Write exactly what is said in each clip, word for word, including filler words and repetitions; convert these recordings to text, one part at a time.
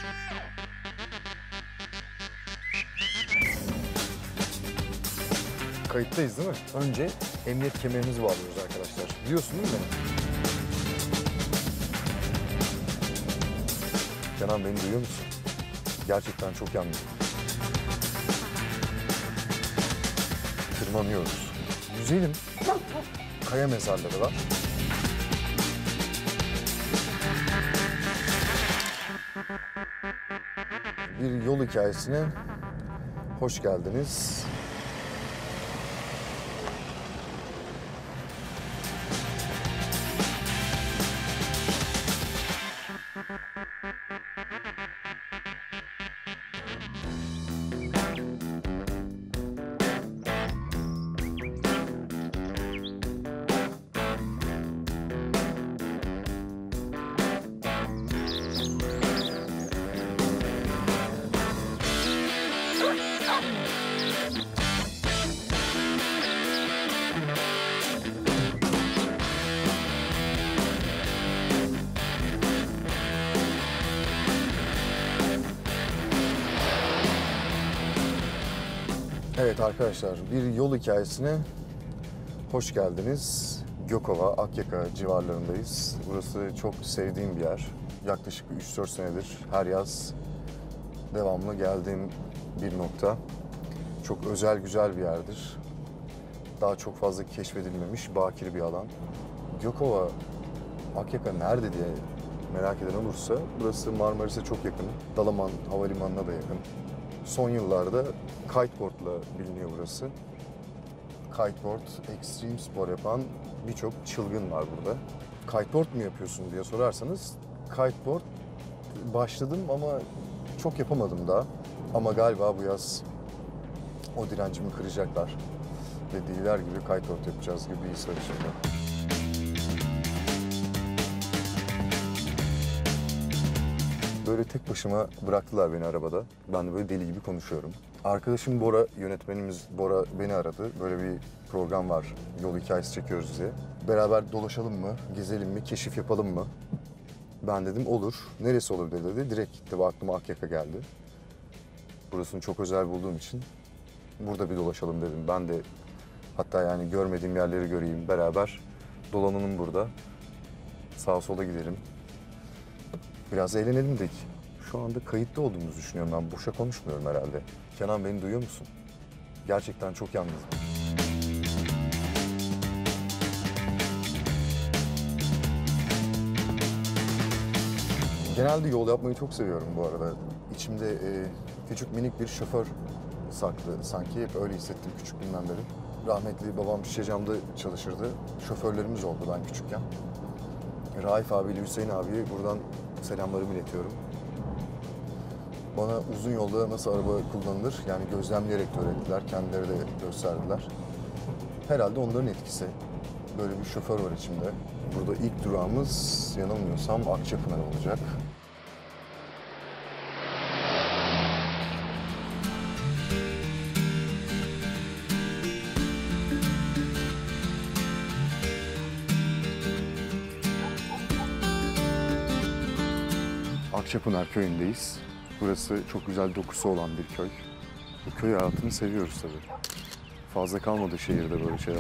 Kayıttayız değil mi? Önce emniyet kemerimizi bağlıyoruz arkadaşlar. Biliyorsun değil mi beni? Kenan, beni duyuyor musun? Gerçekten çok yalnızım. Tırmanıyoruz. Yüzelim. Kaya mezarları var. Bir yol hikayesine hoş geldiniz. Evet arkadaşlar, bir yol hikayesine hoş geldiniz. Gökova, Akyaka civarlarındayız. Burası çok sevdiğim bir yer. Yaklaşık üç dört senedir her yaz devamlı geldiğim bir nokta. Çok özel, güzel bir yerdir. Daha çok fazla keşfedilmemiş, bakir bir alan. Gökova, Akyaka nerede diye merak eden olursa, burası Marmaris'e çok yakın. Dalaman Havalimanı'na da yakın. Son yıllarda kiteboard'la biliniyor burası. Kiteboard, ekstrem spor yapan birçok çılgın var burada. Kiteboard mu yapıyorsun diye sorarsanız, kiteboard başladım ama çok yapamadım daha. Ama galiba bu yaz o direncimi kıracaklar. Dediler gibi kiteboard yapacağız gibi bir his var içimde. Böyle tek başıma bıraktılar beni arabada. Ben de böyle deli gibi konuşuyorum. Arkadaşım Bora, yönetmenimiz Bora beni aradı. Böyle bir program var, yol hikayesi çekiyoruz diye. Beraber dolaşalım mı, gezelim mi, keşif yapalım mı? Ben dedim olur. Neresi olabilir dedi. Direkt gitti, aklıma Akyaka geldi. Burasını çok özel bulduğum için burada bir dolaşalım dedim. Ben de hatta yani görmediğim yerleri göreyim, beraber dolanalım burada. Sağa sola gidelim. Biraz eğlenelim dedik. Şu anda kayıtta olduğumuzu düşünüyorum ben. Boşa konuşmuyorum herhalde. Kenan, beni duyuyor musun? Gerçekten çok yalnızım. Genelde yol yapmayı çok seviyorum bu arada. İçimde e, küçük minik bir şoför saklı sanki. Hep öyle hissettim küçüklüğümden beri. Rahmetli babam Şişecam'da çalışırdı. Şoförlerimiz oldu ben küçükken. Raif abiyle Hüseyin abiye buradan selamlarımı iletiyorum. Bana uzun yolda nasıl araba kullanılır, yani gözlemleyerek de öğrettiler, kendileri de gösterdiler. Herhalde onların etkisi. Böyle bir şoför var içimde. Burada ilk durağımız, yanılmıyorsam, Akçapınar olacak. Akçapınar köyündeyiz. Burası çok güzel dokusu olan bir köy. Bu köy hayatını seviyoruz tabii. Fazla kalmadı şehirde böyle şeyler.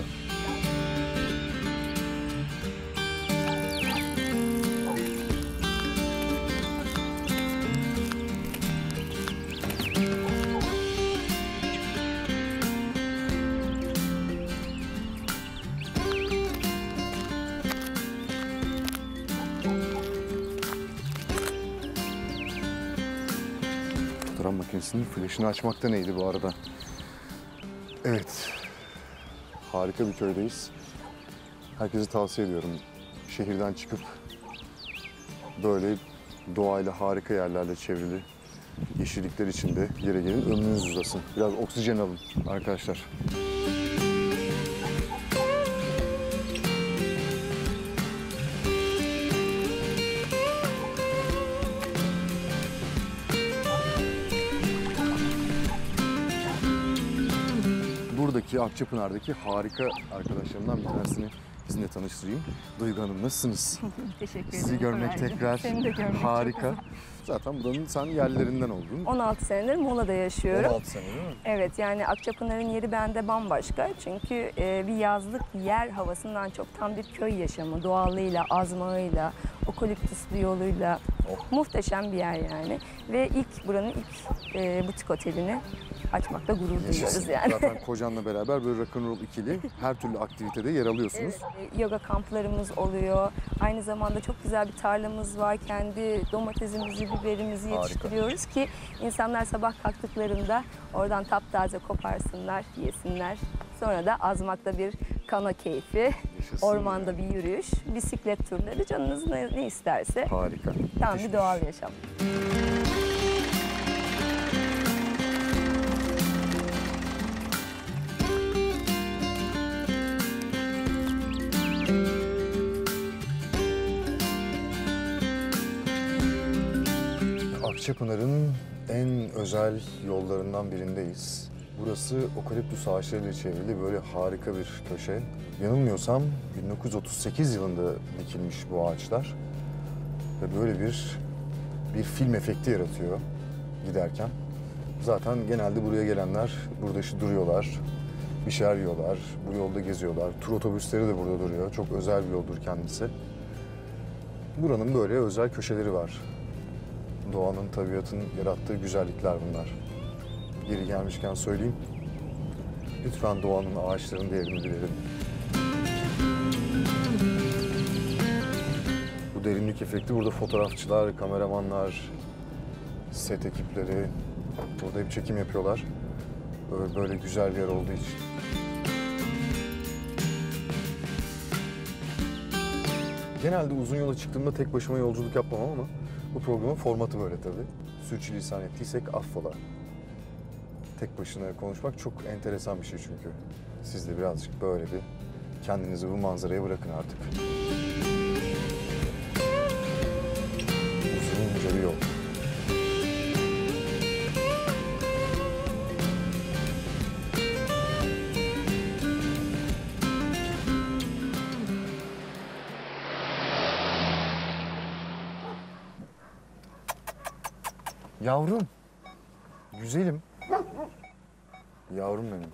Fotoğraf makinesinin flaşını açmak da neydi bu arada? Evet, harika bir köydeyiz. Herkese tavsiye ediyorum. Şehirden çıkıp böyle doğayla harika yerlerle çevrili yeşillikler içinde yere gelin, ömrünüz uzasın. Biraz oksijen alın arkadaşlar. Buradaki Akçapınar'daki harika arkadaşlarımdan bir tanesini sizinle tanıştırayım. Duygu Hanım, nasılsınız? Teşekkür ederim. Sizi görmek Öğrendim. tekrar Seni de görmek harika. Zaten buranın sen yerlerinden oldun. on altı senedir Muğla'da yaşıyorum. on altı sene değil mi? Evet, yani Akçapınar'ın yeri bende bambaşka. Çünkü e, bir yazlık yer havasından çok tam bir köy yaşamı. Doğallığıyla, azmağıyla, okaliptüslü yoluyla. Oh. Muhteşem bir yer yani. Ve ilk buranın ilk e, butik otelini açmakta gurur duyuyoruz Yaşasın. yani. Zaten kocanla beraber böyle rock'n'roll ikili her türlü aktivitede yer alıyorsunuz. Evet, e, yoga kamplarımız oluyor. Aynı zamanda çok güzel bir tarlamız var. Kendi domatesimizi, biberimizi Harika. yetiştiriyoruz ki insanlar sabah kalktıklarında oradan taptaze koparsınlar, yesinler. Sonra da azmakta bir kano keyfi, Yaşasın ormanda ya. bir yürüyüş, bisiklet turları, canınız ne, ne isterse. Harika. Tam Müthiş. bir doğal yaşam. Akçapınar'ın en özel yollarından birindeyiz. Burası okaliptüs ağaçlarıyla çevrili böyle harika bir köşe. Yanılmıyorsam bin dokuz yüz otuz sekiz yılında dikilmiş bu ağaçlar. Ve böyle bir bir film efekti yaratıyor giderken. Zaten genelde buraya gelenler burada işte duruyorlar, bir şeyler yiyorlar, bu yolda geziyorlar. Tur otobüsleri de burada duruyor. Çok özel bir yoldur kendisi. Buranın böyle özel köşeleri var. Doğanın, tabiatın yarattığı güzellikler bunlar. Geri gelmişken söyleyeyim. Lütfen doğanın, ağaçların değerini bilelim. Bu derinlik efekti burada fotoğrafçılar, kameramanlar, set ekipleri burada hep çekim yapıyorlar. Böyle, böyle güzel bir yer olduğu için. Genelde uzun yola çıktığımda tek başıma yolculuk yapmam ama bu programın formatı böyle tabii. Sürçülisan ettiysek affola. Tek başına konuşmak çok enteresan bir şey çünkü. Siz de birazcık böyle bir kendinizi bu manzaraya bırakın artık. Uzunca bir yol. Yavrum. Güzelim. Yavrum benim.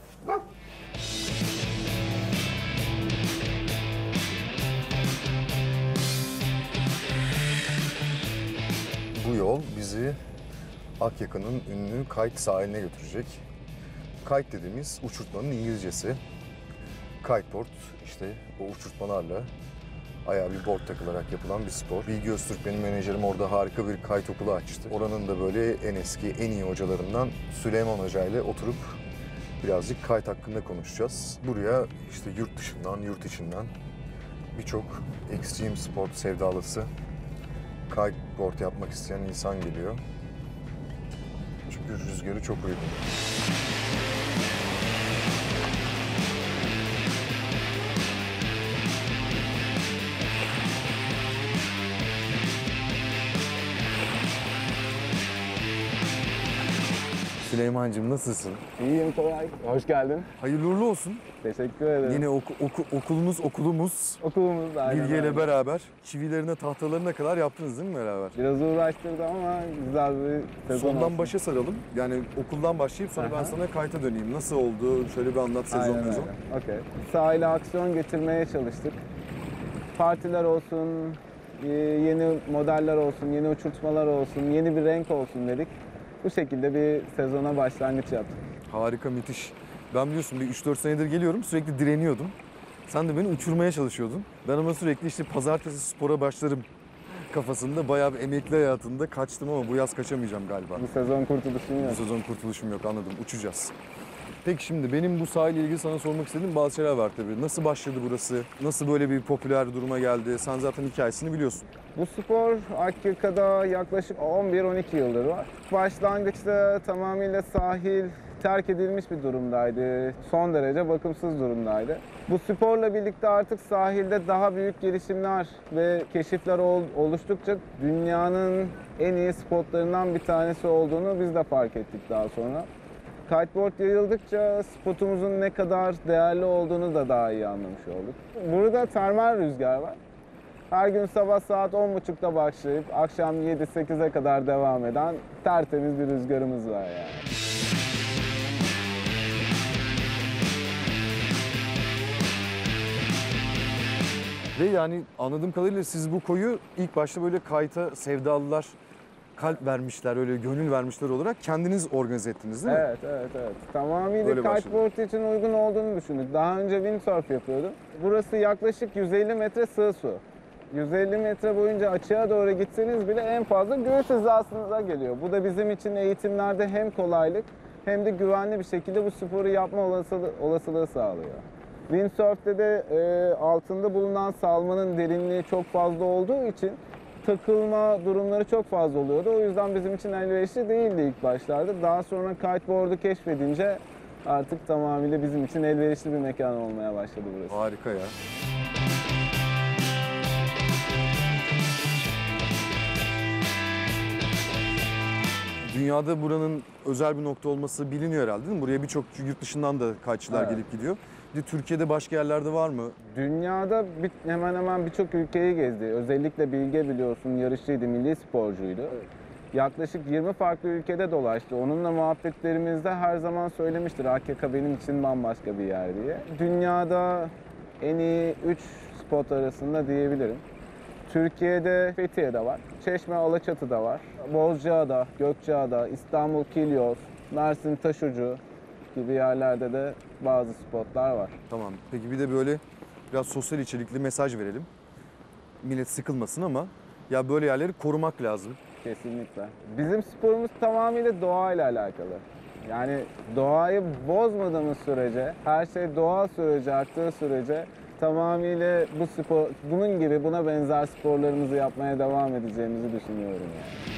Bu yol bizi Akyaka'nın ünlü Kite sahiline götürecek. Kite dediğimiz uçurtmanın İngilizcesi. Kiteboard işte o uçurtmalarla ayağa bir board takılarak yapılan bir spor. Bilgi Öztürk benim menajerim orada harika bir kite okulu açtı. Oranın da böyle en eski, en iyi hocalarından Süleyman Hoca ile oturup birazcık kite hakkında konuşacağız. Buraya işte yurt dışından, yurt içinden birçok extreme sport sevdalısı kiteboard yapmak isteyen insan geliyor. Çünkü rüzgarı çok uygun. Süleymancığım nasılsın? İyiyim Koray. Hoş geldin. Hayırlı uğurlu olsun. Teşekkür ederim. Yine oku, oku- okulumuz, okulumuz okulumuz da aynen Bilge ile öyle. beraber çivilerine, tahtalarına kadar yaptınız değil mi beraber? Biraz uğraştırdı ama güzel bir sezon Sondan olsun. başa saralım. Yani okuldan başlayıp sonra ben Aha. sana kayta döneyim. Nasıl oldu? Şöyle bir anlat sezon Aynen sezon. öyle. Okey. Sahile aksiyon getirmeye çalıştık. Partiler olsun, e, yeni modeller olsun, yeni uçurtmalar olsun, yeni bir renk olsun dedik. Bu şekilde bir sezona başlangıç yaptık. Harika, müthiş. Ben biliyorsun bir üç dört senedir geliyorum. Sürekli direniyordum. Sen de beni uçurmaya çalışıyordun. Ben ama sürekli işte pazartesi spora başlarım kafasında bayağı bir emekli hayatında kaçtım ama bu yaz kaçamayacağım galiba. Bu sezon kurtuluşun yok. Bu sezon kurtuluşum yok, anladım. Uçacağız. Peki şimdi benim bu sahille ilgili sana sormak istediğim bazı şeyler var tabii. Nasıl başladı burası? Nasıl böyle bir popüler duruma geldi? Sen zaten hikayesini biliyorsun. Bu spor Akyaka'da yaklaşık on bir on iki yıldır var. Başlangıçta tamamıyla sahil terk edilmiş bir durumdaydı. Son derece bakımsız durumdaydı. Bu sporla birlikte artık sahilde daha büyük gelişimler ve keşifler ol- oluştukça dünyanın en iyi spotlarından bir tanesi olduğunu biz de fark ettik daha sonra. Kiteboard yayıldıkça spotumuzun ne kadar değerli olduğunu da daha iyi anlamış olduk. Burada termal rüzgar var. Her gün sabah saat on buçukta başlayıp akşam yedi sekize kadar devam eden tertemiz bir rüzgarımız var yani. Ve yani anladığım kadarıyla siz bu koyu ilk başta böyle kayta sevdalılar, kalp vermişler, öyle gönül vermişler olarak kendiniz organize ettiniz değil mi? Evet, evet, evet. Tamamıyla Öyle başladı. kiteboard için uygun olduğunu düşündük. Daha önce windsurf yapıyordum. Burası yaklaşık yüz elli metre sığ su. yüz elli metre boyunca açığa doğru gitseniz bile en fazla göğüs hizasınıza geliyor. Bu da bizim için eğitimlerde hem kolaylık hem de güvenli bir şekilde bu sporu yapma olasılığı, olasılığı sağlıyor. Windsurf'te de e, altında bulunan salmanın derinliği çok fazla olduğu için takılma durumları çok fazla oluyordu. O yüzden bizim için elverişli değildi ilk başlarda. Daha sonra kiteboard'u keşfedince artık tamamıyla bizim için elverişli bir mekan olmaya başladı burası. Harika ya. Dünyada buranın özel bir nokta olması biliniyor herhalde değil mi? Buraya birçok yurt dışından da kayakçılar Evet. gelip gidiyor. Bir de Türkiye'de başka yerlerde var mı? Dünyada bir, hemen hemen birçok ülkeyi gezdi. Özellikle Bilge biliyorsun yarışçıydı, milli sporcuydu. Yaklaşık yirmi farklı ülkede dolaştı. Onunla muhabbetlerimizde her zaman söylemiştir A K K benim için bambaşka bir yer diye. Dünyada en iyi üç spot arasında diyebilirim. Türkiye'de Fethiye'de var, Çeşme Alaçatı'da var, Bozcaada, Gökçeada, İstanbul Kilyos, Mersin Taşucu gibi yerlerde de bazı spotlar var. Tamam. Peki bir de böyle biraz sosyal içerikli mesaj verelim. Millet sıkılmasın ama ya böyle yerleri korumak lazım. Kesinlikle. Bizim sporumuz tamamıyla doğayla alakalı. Yani doğayı bozmadığımız sürece, her şey doğal sürece, aktığı sürece tamamıyla bu spor, bunun gibi buna benzer sporlarımızı yapmaya devam edeceğimizi düşünüyorum yani.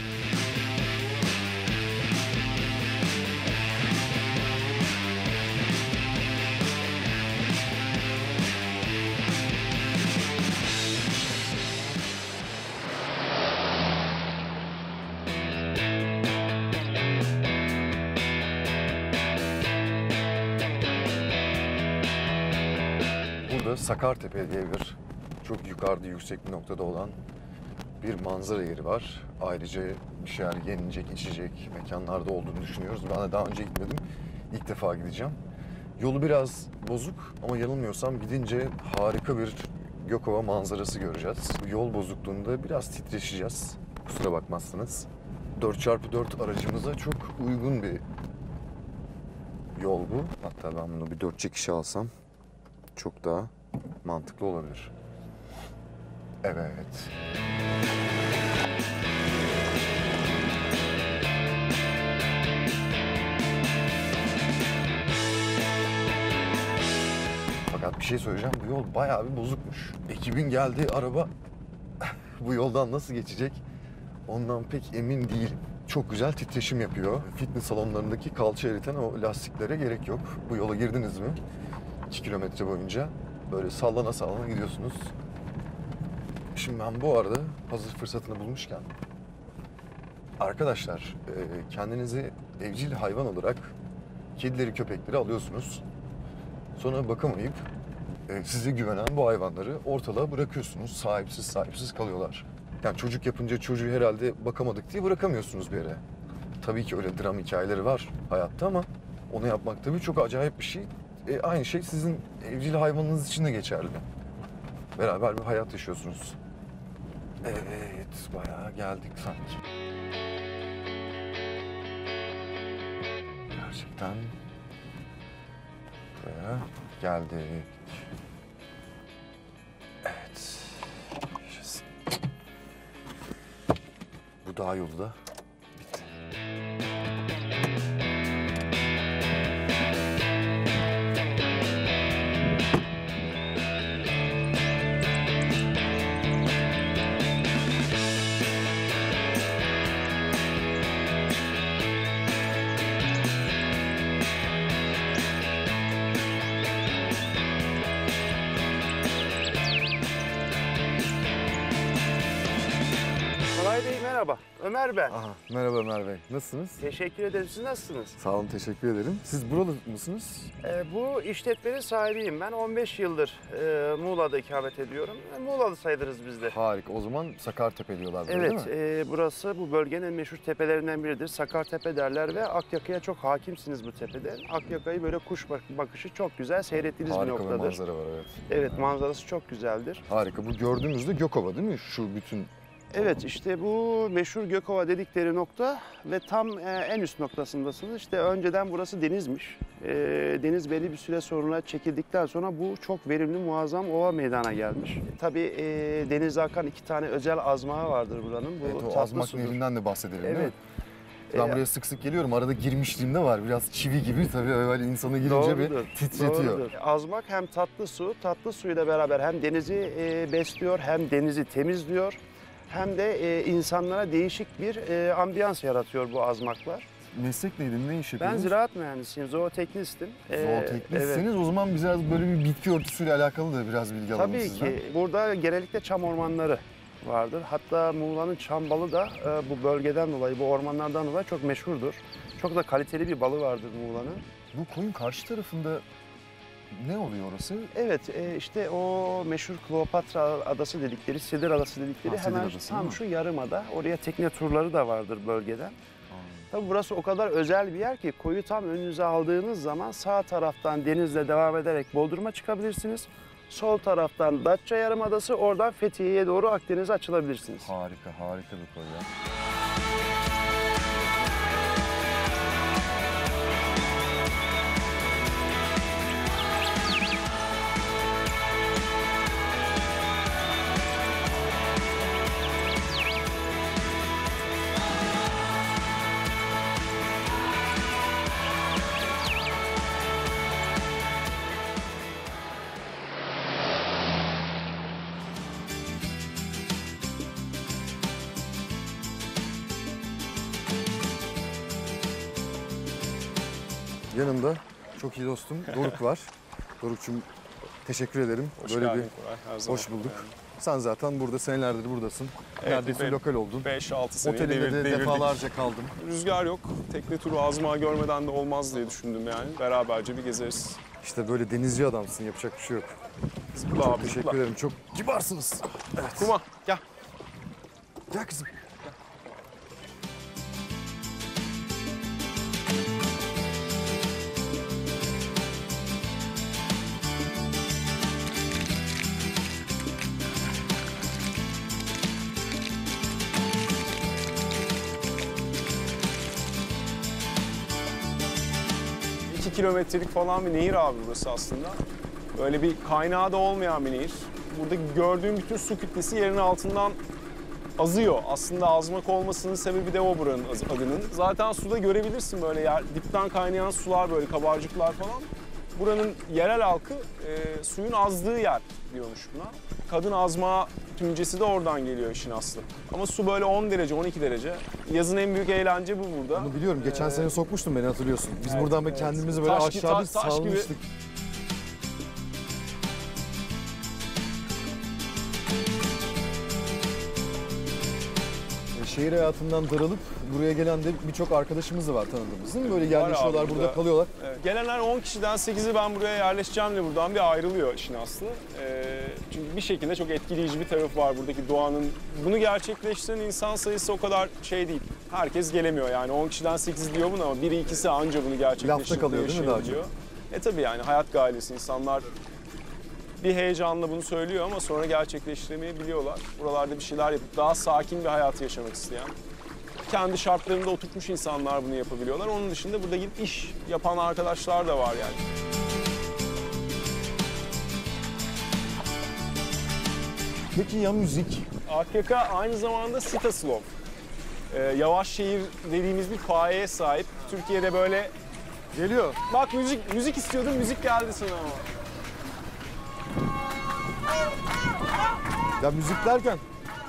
Burada Sakartepe diye bir çok yukarıda yüksek bir noktada olan bir manzara yeri var. Ayrıca bir şeyler yenilecek, içecek mekanlarda olduğunu düşünüyoruz. Ben de daha önce gitmedim. İlk defa gideceğim. Yolu biraz bozuk ama yanılmıyorsam gidince harika bir Gökova manzarası göreceğiz. Bu yol bozukluğunda biraz titreşeceğiz. Kusura bakmazsınız. dört çarpı dört aracımıza çok uygun bir yol bu. Hatta ben bunu bir dört çekişe alsam çok daha mantıklı olabilir. Evet. Fakat bir şey söyleyeceğim. Bu yol bayağı bir bozukmuş. Ekibin geldiği araba bu yoldan nasıl geçecek? Ondan pek emin değilim. Çok güzel titreşim yapıyor. Fitness salonlarındaki kalça eriten o lastiklere gerek yok. Bu yola girdiniz mi? iki kilometre boyunca böyle sallana sallana gidiyorsunuz. Şimdi ben bu arada hazır fırsatını bulmuşken arkadaşlar kendinizi evcil hayvan olarak kedileri köpekleri alıyorsunuz. Sonra bakamayıp size güvenen bu hayvanları ortalığa bırakıyorsunuz. Sahipsiz sahipsiz kalıyorlar. Yani çocuk yapınca çocuğu herhalde bakamadık diye bırakamıyorsunuz bir yere. Tabii ki öyle dram hikayeleri var hayatta ama onu yapmak tabii çok acayip bir şey. E, aynı şey sizin evcil hayvanınız için de geçerli. Beraber bir hayat yaşıyorsunuz. Evet, bayağı geldik sanki. Gerçekten buraya geldik. Evet. Yaşasın. Bu dağ yolu da bitti. Koray Bey merhaba. Ömer ben. Aha, merhaba Ömer Bey. Nasılsınız? Teşekkür ederim. Siz nasılsınız? Sağ olun, teşekkür ederim. Siz buralı mısınız? Ee, bu işletmenin sahibiyim. Ben on beş yıldır e, Muğla'da ikamet ediyorum. E, Muğla'da sayılırız biz de. Harika. O zaman Sakartepe diyorlar böyle, Evet, değil mi? e, burası bu bölgenin en meşhur tepelerinden biridir. Sakartepe derler ve Akyaka'ya çok hakimsiniz bu tepede. Akyaka'yı böyle kuş bak- bakışı çok güzel seyrettiğiniz bir Harika bir noktadır. manzara var, evet. Evet, manzarası çok güzeldir. Harika. Bu gördüğümüz de Gökova değil mi? Şu bütün... Evet, işte bu meşhur Gökova dedikleri nokta ve tam e, en üst noktasındasınız. İşte önceden burası denizmiş. E, deniz belli bir süre sonra çekildikten sonra bu çok verimli, muazzam ova meydana gelmiş. Tabii e, denizde akan iki tane özel azmağı vardır buranın. Bu Evet, o tatlı Azmak sudur. Nehri'nden de bahsedelim değil mi? Evet. Ben Ee, buraya sık sık geliyorum. Arada girmişliğim de var. Biraz çivi gibi tabii böyle insanı girince bir Doğrudur, titretiyor. doğrudur. Azmak hem tatlı su, tatlı suyla beraber hem denizi e, besliyor, hem denizi temizliyor, hem de e, insanlara değişik bir e, ambiyans yaratıyor bu azmaklar. Meslek neydi? Ne iş Ben yapıyordunuz? ziraat mühendisiyim, zooteknistim. Ee, Zooteknistsiniz. evet. O zaman biraz böyle bir bitki örtüsüyle alakalı da biraz bilgi alalım Tabii sizden. ki. Burada genellikle çam ormanları vardır. Hatta Muğla'nın çam balı da e, bu bölgeden dolayı, bu ormanlardan dolayı çok meşhurdur. Çok da kaliteli bir balı vardır Muğla'nın. Bu koyun karşı tarafında ne oluyor orası? Evet, e, işte o meşhur Kleopatra Adası dedikleri, Sedir Adası dedikleri Ha, Sedir hemen Adası, değil tam mi? şu yarımada. Oraya tekne turları da vardır bölgeden. Tabii burası o kadar özel bir yer ki koyu tam önünüze aldığınız zaman sağ taraftan denizle devam ederek Bodrum'a çıkabilirsiniz. Sol taraftan Datça Yarımadası, oradan Fethiye'ye doğru Akdeniz'e açılabilirsiniz. Harika, harika bir koy ya. Yanımda çok iyi dostum Doruk var. Doruk'cum teşekkür ederim. Hoş Böyle geldin bir Koray, her zaman. hoş bulduk. Sen zaten burada senelerdir buradasın. Evet, Neredeyse ben- lokal oldun. beş altı sene Otelinde devir, de devirdik. defalarca kaldım. Rüzgar yok. Tekne turu azmağı görmeden de olmaz diye düşündüm yani. Beraberce bir gezeriz. İşte böyle denizci adamsın, yapacak bir şey yok. Zıpla Çok abi, teşekkür zıpla. ederim. Çok kibarsınız. Evet. Kuma gel. Gel kızım. iki kilometrelik falan bir nehir abi burası aslında. Böyle bir kaynağı da olmayan bir nehir. Burada gördüğüm bütün su kütlesi yerin altından azıyor. Aslında azmak olmasının sebebi de o buranın az- adının. Zaten suda görebilirsin böyle yer, dipten kaynayan sular böyle kabarcıklar falan. Buranın yerel halkı e, suyun azdığı yer diyormuş buna. Kadın azmağı tümcesi de oradan geliyor işin aslı. Ama su böyle on derece, on iki derece. Yazın en büyük eğlence bu burada. Bunu biliyorum. Geçen Ee, sene sokmuştun beni, hatırlıyorsun. Biz evet, buradan böyle evet. kendimizi böyle Taş gibi- aşağı bir ta- taş gibi- salmıştık. Şehir hayatından daralıp buraya gelen de birçok arkadaşımız da var tanıdığımız değil mi? Böyle yerleşiyorlar, abi burada burada. kalıyorlar. Evet. Gelenler on kişiden sekizi ben buraya yerleşeceğimle buradan bir ayrılıyor işin aslı. Ee, çünkü bir şekilde çok etkileyici bir tarafı var buradaki doğanın. Bunu gerçekleştiren insan sayısı o kadar şey değil. Herkes gelemiyor yani on kişiden sekizi diyor bunu ama biri ikisi anca bunu gerçekleştirip Lafta kalıyor değil mi daha çok? yaşayabiliyor. E tabii yani hayat gailesi insanlar bir heyecanla bunu söylüyor ama sonra gerçekleştiremeyebiliyorlar. Buralarda bir şeyler yapıp daha sakin bir hayat yaşamak isteyen, kendi şartlarında oturtmuş insanlar bunu yapabiliyorlar. Onun dışında burada gidip iş yapan arkadaşlar da var yani. Peki ya müzik? Akyaka aynı zamanda Sita Slow. Ee, yavaş şehir dediğimiz bir payeye sahip. Türkiye'de böyle Geliyor. bak müzik müzik istiyordum, müzik geldi sana ama. Ya müzik derken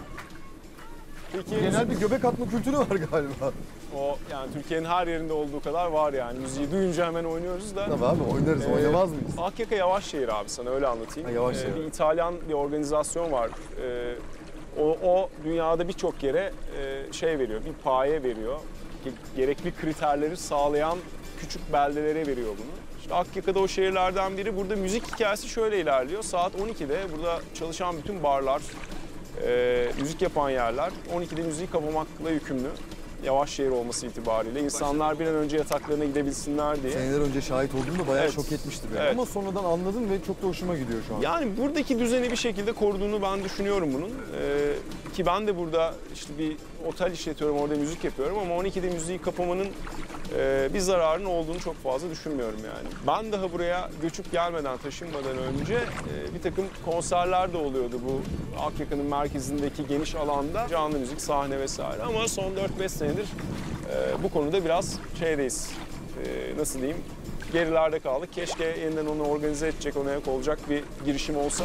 Peki genel bir göbek atma kültürü var galiba. o yani Türkiye'nin her yerinde olduğu kadar var yani. Müziği duyunca hemen oynuyoruz da. Tabii abi oynarız, Ee, oynamaz mıyız? Akyaka yavaş şehir abi, sana öyle anlatayım. Ha, yavaş Ee, şehir. bir İtalyan bir organizasyon var. Ee, O, o dünyada birçok yere e, şey veriyor, bir paye veriyor. Gerekli kriterleri sağlayan küçük beldelere veriyor bunu. İşte Akyaka'da o şehirlerden biri. Burada müzik hikayesi şöyle ilerliyor. Saat on ikide burada çalışan bütün barlar, e, müzik yapan yerler on ikide müziği kapamakla yükümlü. Yavaş şehir olması itibariyle insanlar bir an önce yataklarına gidebilsinler diye. Seneler önce şahit olduğumda bayağı Evet. şok etmişti beni. Evet. Ama sonradan anladım ve çok da hoşuma gidiyor şu an. Yani buradaki düzeni bir şekilde koruduğunu ben düşünüyorum bunun. Ee, ki ben de burada işte bir otel işletiyorum, orada müzik yapıyorum ama on ikide müziği kapamanın e, bir zararının olduğunu çok fazla düşünmüyorum yani. Ben daha buraya göçüp gelmeden, taşınmadan önce e, bir takım konserler de oluyordu bu Akyaka'nın merkezindeki geniş alanda. Canlı müzik, sahne vesaire ama son dört beş senedir e, bu konuda biraz şeydeyiz, e, nasıl diyeyim, gerilerde kaldık. Keşke yeniden onu organize edecek, ona ayak olacak bir girişim olsa.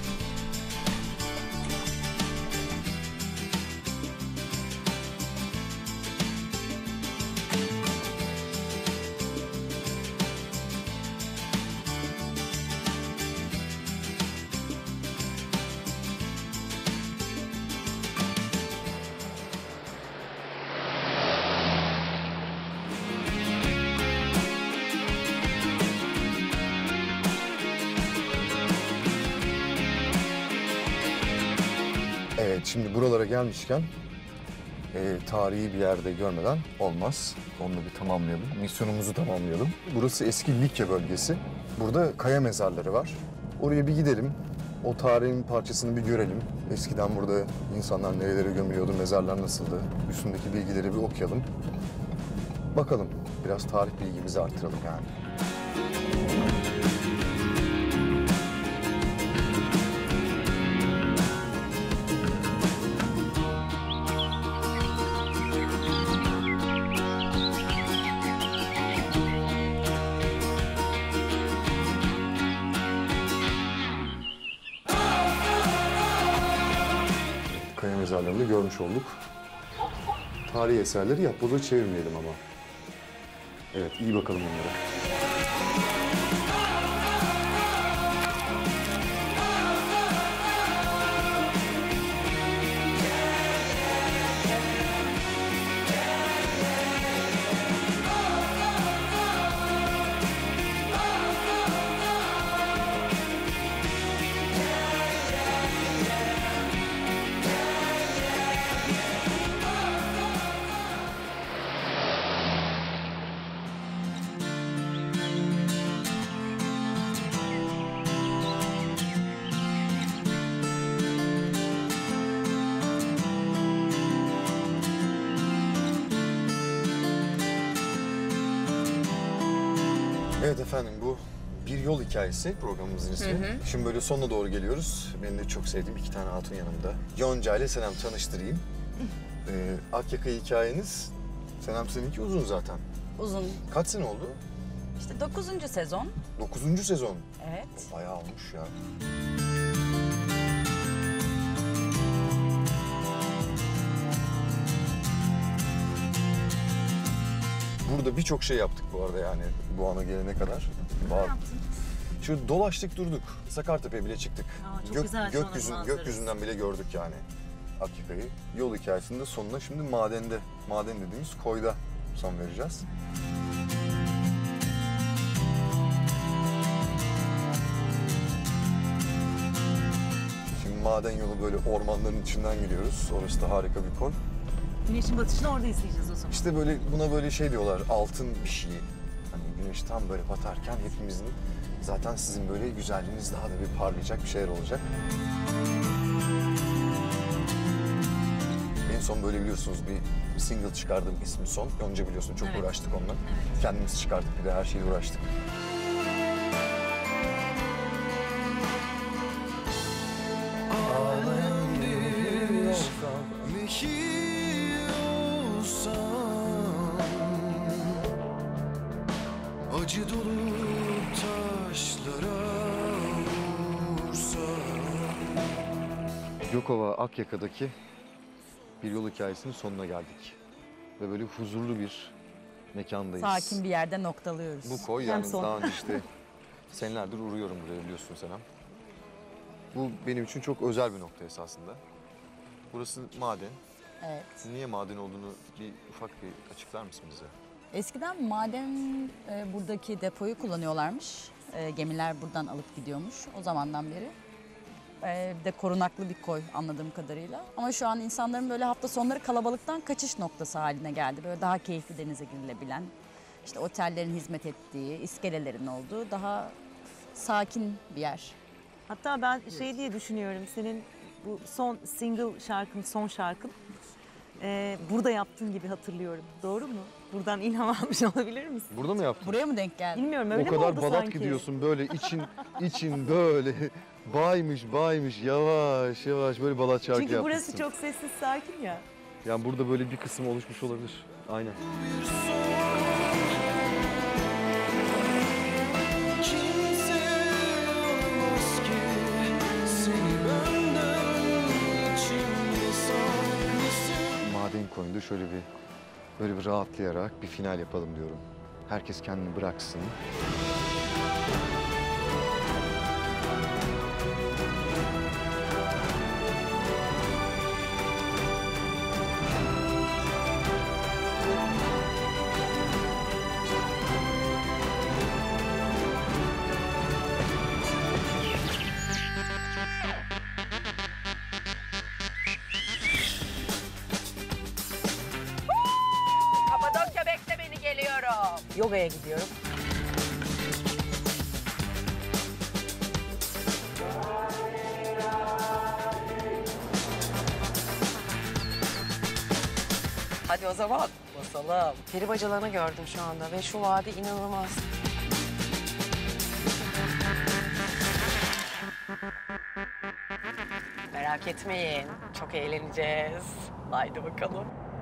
Evet, şimdi buralara gelmişken e, tarihi bir yerde görmeden olmaz. Onu da bir tamamlayalım, misyonumuzu tamamlayalım. Burası eski Likya bölgesi. Burada kaya mezarları var. Oraya bir gidelim, o tarihin parçasını bir görelim. Eskiden burada insanlar nerelere gömülüyordu, mezarlar nasıldı? Üstündeki bilgileri bir okuyalım. Bakalım, biraz tarih bilgimizi artıralım yani. Kaya mezarlarını görmüş olduk. Tarihi eserleri yapboza çevirmeyelim ama. Evet, iyi bakalım onlara. Evet efendim, bu bir yol hikayesi programımızın ismi. Hı hı. Şimdi böyle sonuna doğru geliyoruz. Benim de çok sevdiğim iki tane hatun yanımda. Yonca ile Senem, tanıştırayım. ee, Akyaka hikayeniz, Senem seninki uzun zaten. Uzun. Kaç sene oldu? İşte dokuzuncu sezon. Dokuzuncu sezon. Evet. Bayağı olmuş ya. Burada birçok şey yaptık bu arada yani bu ana gelene kadar. Ne yaptın? Şu dolaştık durduk. Sakartepe'ye bile çıktık. Aa, çok güzel şu gökyüzün, anın gökyüzünden bile gördük yani Akyaka'yı. Yol hikayesinde sonuna şimdi madende, maden dediğimiz koyda son vereceğiz. Şimdi maden yolu böyle ormanların içinden gidiyoruz. Orası da harika bir koy. Güneşin batışını orada izleyeceğiz o zaman. İşte böyle buna böyle şey diyorlar, altın bir şey. Hani güneş tam böyle batarken hepimizin, zaten sizin böyle güzelliğiniz daha da bir parlayacak bir şeyler olacak. En son böyle biliyorsunuz bir single çıkardım, ismi Son. Önce biliyorsun çok Evet. uğraştık onunla. Evet. Kendimiz çıkardık, bir de her şeyle uğraştık. Ağlayan bir nehir olsam, acı dolu taşlara vursam. Gökova Akyaka'daki bir yol hikayesinin sonuna geldik. Ve böyle huzurlu bir mekandayız. Sakin bir yerde noktalıyoruz. Bu koy Hem yani son. daha önce işte senelerdir uğruyorum buraya biliyorsun Senem. Bu benim için çok özel bir nokta esasında. Burası maden. Evet. Niye maden olduğunu bir ufak bir açıklar mısın bize? Eskiden maden e, buradaki depoyu kullanıyorlarmış. E, gemiler buradan alıp gidiyormuş o zamandan beri. E, bir de korunaklı bir koy anladığım kadarıyla. Ama şu an insanların böyle hafta sonları kalabalıktan kaçış noktası haline geldi. Böyle daha keyifli denize girilebilen, işte otellerin hizmet ettiği, iskelelerin olduğu daha sakin bir yer. Hatta ben şey diye düşünüyorum, senin bu son single şarkın, son şarkın e, burada yaptığın gibi hatırlıyorum. Doğru mu? Buradan ilham almış olabilir misin? Burada mı yaptın? Buraya mı denk geldi? Bilmiyorum, öyle O mi kadar oldu balat sanki? gidiyorsun böyle için için böyle baymış baymış yavaş yavaş böyle balat şarkı Çünkü burası yapmışsın. çok sessiz, sakin ya. Yani burada böyle bir kısım oluşmuş olabilir. Aynen. Kimse olmaz ki seni benden içimde saklısın. Maden koyunda şöyle bir böyle bir rahatlayarak bir final yapalım diyorum. Herkes kendini bıraksın. Kapadokya bekle beni, geliyorum. Yoga'ya gidiyorum. Hadi o zaman basalım. Peri bacalarını gördüm şu anda ve şu vadi inanılmaz. Merak etmeyin, çok eğleneceğiz. Haydi bakalım.